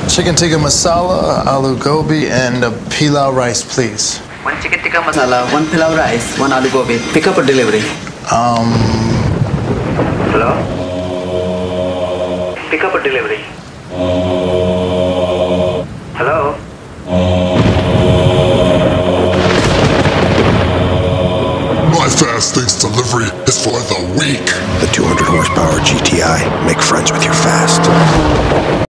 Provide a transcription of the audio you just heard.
Chicken tikka masala, aloo gobi, and a pilau rice, please. One chicken tikka masala, one pilau rice, one aloo gobi. Pick up or delivery? Hello? Pick up or delivery? Hello? My Fast Things delivery is for the weak. The 200 horsepower GTI. Make friends with your fast.